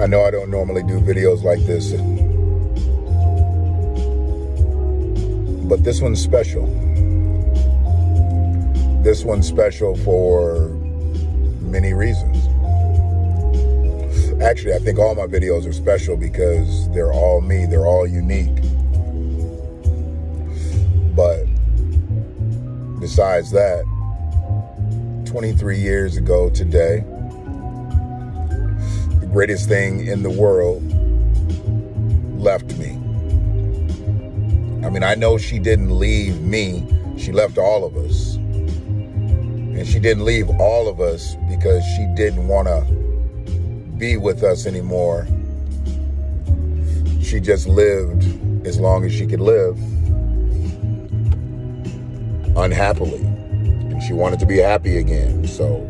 I know I don't normally do videos like this, but this one's special. This one's special for many reasons. Actually, I think all my videos are special because they're all me. They're all unique. But besides that, 23 years ago today, the greatest thing in the world left me. I mean, I know she didn't leave me. She left all of us. And she didn't leave all of us because she didn't want to be with us anymore. She just lived as long as she could live unhappily. And she wanted to be happy again. So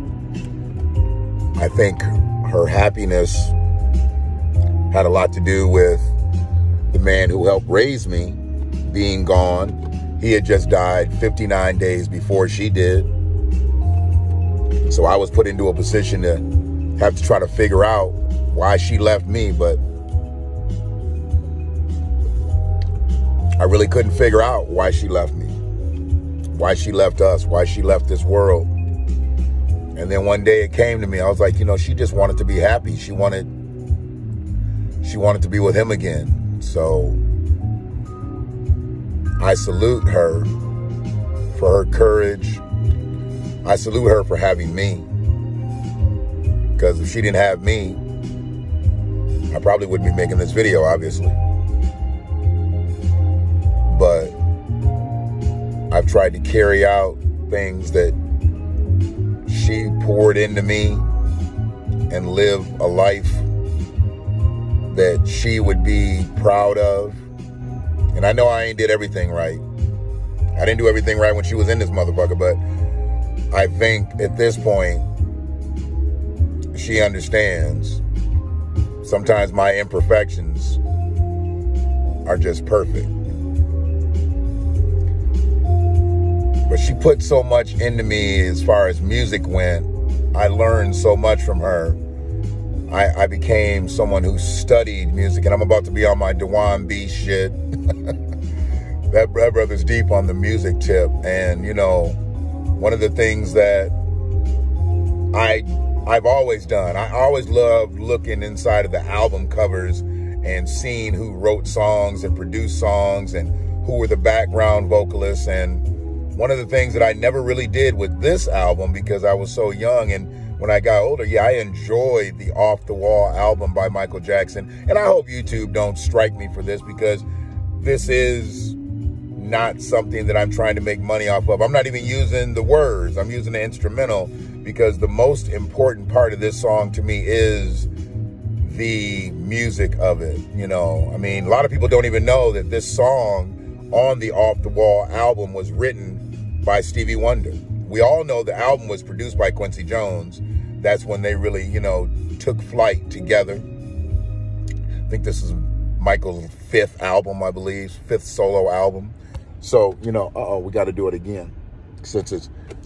I think her happiness had a lot to do with the man who helped raise me being gone. He had just died 59 days before she did. So I was put into a position to have to try to figure out why she left me, but I really couldn't figure out why she left me, why she left us, why she left this world. And then one day it came to me. I was like, you know, she just wanted to be happy. She wanted to be with him again. So I salute her for her courage. I salute her for having me. Because if she didn't have me, I probably wouldn't be making this video, obviously. But I've tried to carry out things that she poured into me and live a life that she would be proud of. And I know I ain't did everything right. I didn't do everything right when she was in this motherfucker, but I think at this point, she understands sometimes my imperfections are just perfect. But she put so much into me as far as music went. I learned so much from her. I became someone who studied music, and I'm about to be on my Dwann B shit. That brother's deep on the music tip. And, you know, one of the things that I've always done, I always loved looking inside of the album covers and seeing who wrote songs and produced songs and who were the background vocalists. And one of the things that I never really did with this album because I was so young, and when I got older, yeah, I enjoyed the Off the Wall album by Michael Jackson. And I hope YouTube don't strike me for this because this is not something that I'm trying to make money off of. I'm not even using the words. I'm using the instrumental because the most important part of this song to me is the music of it. You know, I mean, a lot of people don't even know that this song on the Off the Wall album was written by Stevie Wonder. We all know the album was produced by Quincy Jones. That's when they really, you know, took flight together. I think this is Michael's 5th album, I believe, 5th solo album. So, you know, we got to do it again since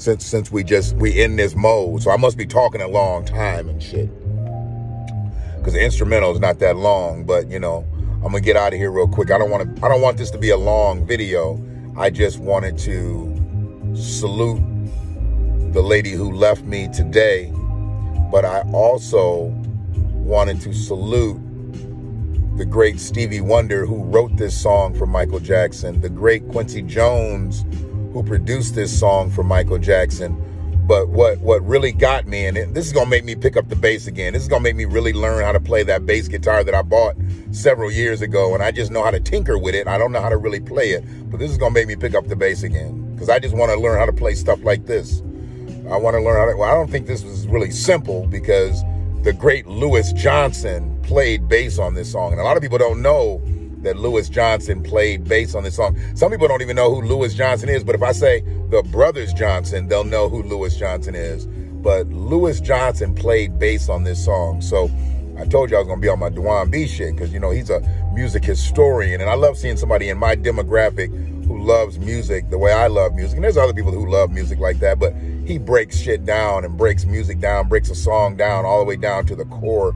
we in this mode. So I must be talking a long time and shit because the instrumental is not that long. But you know, I'm gonna get out of here real quick. I don't want this to be a long video. I just wanted to salute the lady who left me today, but I also wanted to salute the great Stevie Wonder who wrote this song for Michael Jackson, the great Quincy Jones who produced this song for Michael Jackson. But what really got me, and this is going to make me pick up the bass again. This is going to make me really learn how to play that bass guitar that I bought several years ago, and I just know how to tinker with it. I don't know how to really play it, but this is going to make me pick up the bass again because I just want to learn how to play stuff like this. I want to learn how to, well, I don't think this was really simple because the great Louis Johnson played bass on this song. And a lot of people don't know that Louis Johnson played bass on this song. Some people don't even know who Louis Johnson is, but if I say the Brothers Johnson, they'll know who Louis Johnson is. But Louis Johnson played bass on this song. So I told you I was going to be on my Dwann B shit because, you know, he's a music historian. And I love seeing somebody in my demographic who loves music the way I love music. And there's other people who love music like that, but he breaks shit down and breaks music down, breaks a song down all the way down to the core.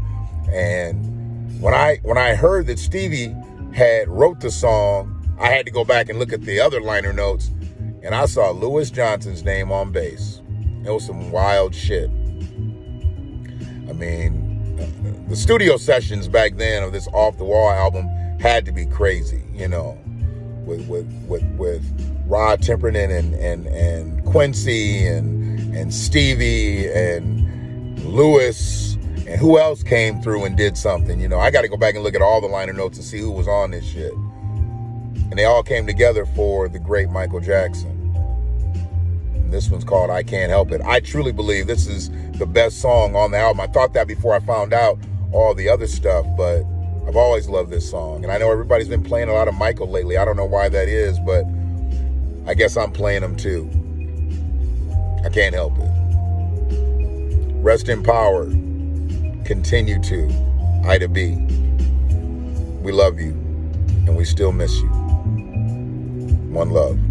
And when I heard that Stevie had wrote the song, I had to go back and look at the other liner notes, and I saw Louis Johnson's name on bass. It was some wild shit. I mean, the studio sessions back then of this Off the Wall album had to be crazy, you know, with Rod Temperton and Quincy and Stevie and Louis, and who else came through and did something. You know, I got to go back and look at all the liner notes and see who was on this shit. And they all came together for the great Michael Jackson. And this one's called I Can't Help It. I truly believe this is the best song on the album. I thought that before I found out all the other stuff, but I've always loved this song. And I know everybody's been playing a lot of Michael lately. I don't know why that is, but I guess I'm playing them too. I can't help it. Rest in power. Continue to. Ida B. We love you, and we still miss you. One love.